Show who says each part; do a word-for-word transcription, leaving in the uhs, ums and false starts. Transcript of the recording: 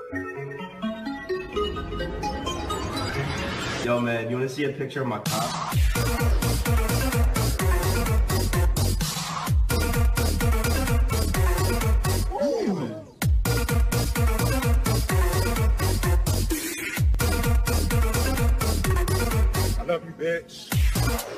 Speaker 1: Yo, man, you wanna see a picture of my cock?
Speaker 2: I love you, bitch.